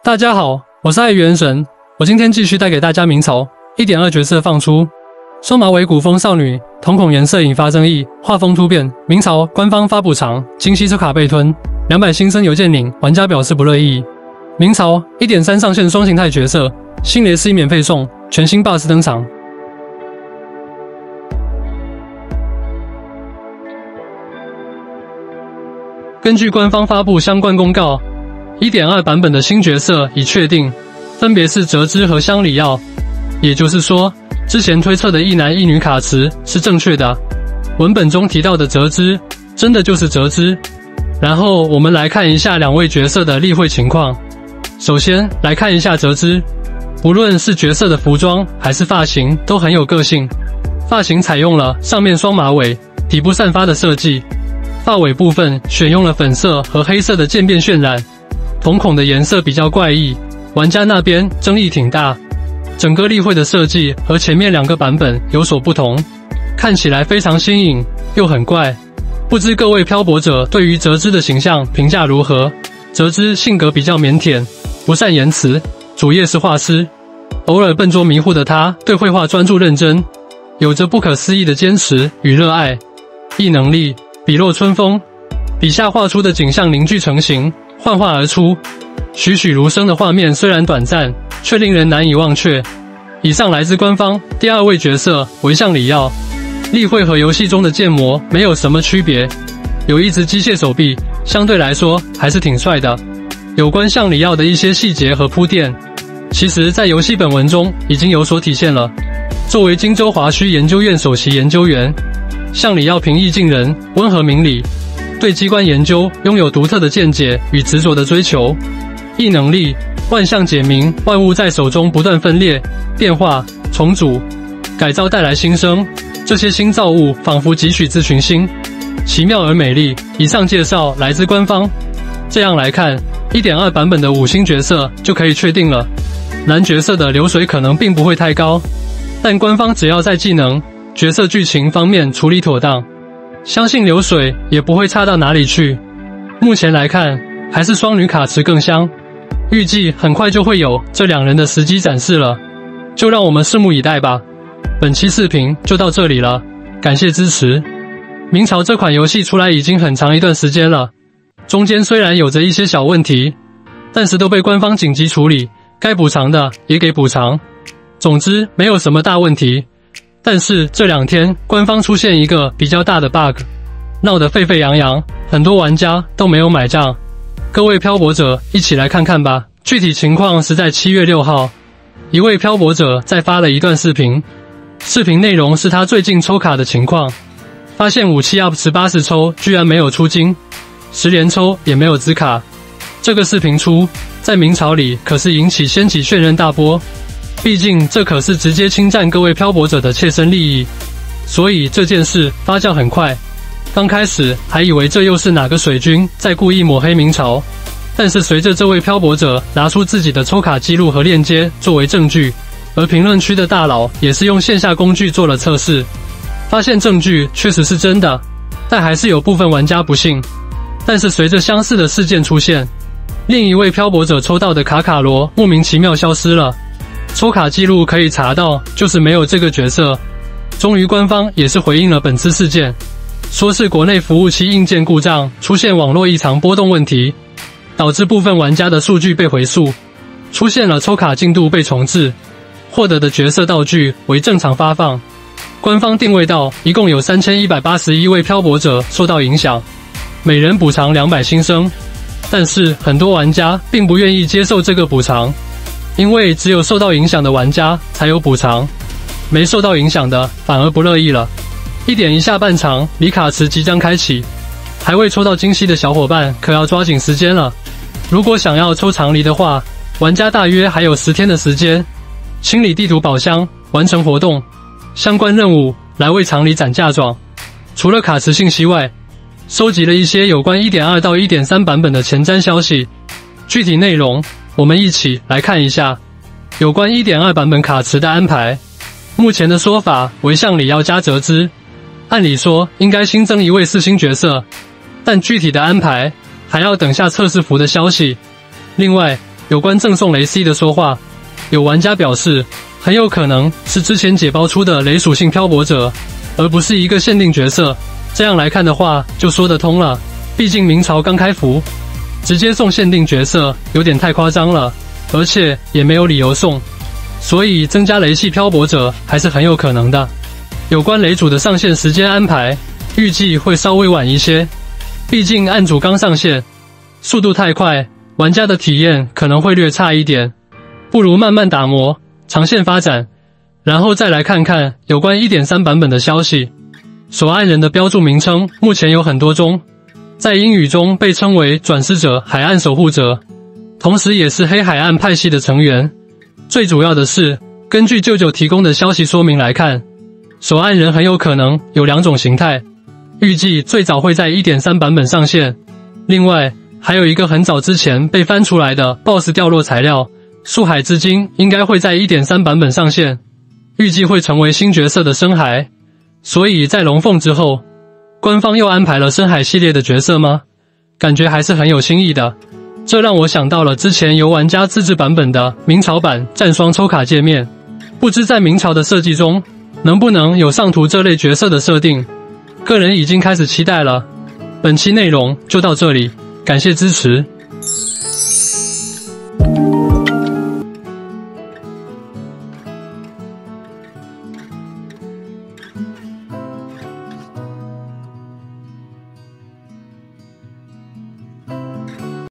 大家好，我是爱元神，我今天继续带给大家明朝 1.2 角色放出，双马尾古风少女，瞳孔颜色引发争议，画风突变。明朝官方发补偿，金希车卡被吞，200新增邮件领，玩家表示不乐意。明朝 1.3 上线双形态角色，新雷斯免费送，全新 BOSS 登场。根据官方发布相关公告。1.2 版本的新角色已确定，分别是哲之和香里耀。也就是说，之前推测的一男一女卡池是正确的。文本中提到的哲之，真的就是哲之。然后我们来看一下2位角色的例会情况。首先来看一下哲之，不论是角色的服装还是发型都很有个性。发型采用了上面双马尾，底部散发的设计，发尾部分选用了粉色和黑色的渐变渲染。瞳孔的颜色比较怪异，玩家那边争议挺大。整个例会的设计和前面2个版本有所不同，看起来非常新颖又很怪。不知各位漂泊者对于哲之的形象评价如何？哲之性格比较腼腆，不善言辞，主业是画师，偶尔笨拙迷糊的他对绘画专注认真，有着不可思议的坚持与热爱。异能力笔若春风，笔下画出的景象凝聚成形。幻化而出，栩栩如生的画面虽然短暂，却令人难以忘却。以上来自官方。第2位角色为相里耀，例会和游戏中的剑魔没有什么区别，有一只机械手臂，相对来说还是挺帅的。有关相里耀的一些细节和铺垫，其实在游戏本文中已经有所体现了。作为荆州华胥研究院首席研究员，相里耀平易近人，温和明理。对机关研究拥有独特的见解与执着的追求。异能力万象解明，万物在手中不断分裂、变化、重组、改造带来新生，这些新造物仿佛汲取自群星，奇妙而美丽。以上介绍来自官方。这样来看 1.2 版本的5星角色就可以确定了。男角色的流水可能并不会太高，但官方只要在技能、角色剧情方面处理妥当，相信流水也不会差到哪里去。目前来看，还是双女卡池更香。预计很快就会有这2人的实机展示了，就让我们拭目以待吧。本期视频就到这里了，感谢支持。明朝这款游戏出来已经很长一段时间了，中间虽然有着一些小问题，但是都被官方紧急处理，该补偿的也给补偿。总之没有什么大问题。但是这2天官方出现一个比较大的 bug， 闹得沸沸扬扬，很多玩家都没有买账。各位漂泊者一起来看看吧。具体情况是在7月6号，一位漂泊者在发了一段视频，视频内容是他最近抽卡的情况，发现武器 UP 值80抽居然没有出金，10连抽也没有资卡。这个视频出在明朝里可是掀起轩然大波，毕竟这可是直接侵占各位漂泊者的切身利益，所以这件事发酵很快。刚开始还以为这又是哪个水军在故意抹黑明朝，但是随着这位漂泊者拿出自己的抽卡记录和链接作为证据，而评论区的大佬也是用线下工具做了测试，发现证据确实是真的，但还是有部分玩家不信。但是随着相似的事件出现，另一位漂泊者抽到的卡罗莫名其妙消失了。抽卡记录可以查到，就是没有这个角色。终于官方也是回应了本次事件，说是国内服务器硬件故障，出现网络异常波动问题，导致部分玩家的数据被回溯，出现了抽卡进度被重置，获得的角色道具为正常发放。官方定位到一共有3181位漂泊者受到影响，每人补偿200新生，但是很多玩家并不愿意接受这个补偿。因为只有受到影响的玩家才有补偿，没受到影响的反而不乐意了。1.1下半场离卡池即将开启，还未抽到惊喜的小伙伴可要抓紧时间了。如果想要抽长离的话，玩家大约还有10天的时间，清理地图宝箱，完成活动相关任务，来为长离攒嫁妆。除了卡池信息外，收集了一些有关 1.2 到 1.3 版本的前瞻消息，具体内容我们一起来看一下。有关 1.2 版本卡池的安排，目前的说法为相里耀加哲之，按理说应该新增一位4星角色，但具体的安排还要等下测试服的消息。另外有关赠送雷 C 的说话，有玩家表示很有可能是之前解包出的雷属性漂泊者，而不是一个限定角色。这样来看的话，就说得通了。毕竟明朝刚开服，直接送限定角色有点太夸张了，而且也没有理由送，所以增加雷系漂泊者还是很有可能的。有关雷主的上线时间安排，预计会稍微晚一些，毕竟案主刚上线，速度太快，玩家的体验可能会略差一点，不如慢慢打磨，长线发展，然后再来看看有关 1.3 版本的消息。索岸人的标注名称目前有很多种，在英语中被称为转世者、海岸守护者，同时也是黑海岸派系的成员。最主要的是，根据舅舅提供的消息说明来看，索岸人很有可能有2种形态，预计最早会在 1.3 版本上线。另外，还有一个很早之前被翻出来的 BOSS 掉落材料，树海之精应该会在 1.3 版本上线，预计会成为新角色的深海。所以在龙凤之后，官方又安排了深海系列的角色吗？感觉还是很有新意的。这让我想到了之前由玩家自制版本的明朝版战双抽卡界面，不知在明朝的设计中能不能有上图这类角色的设定，个人已经开始期待了。本期内容就到这里，感谢支持。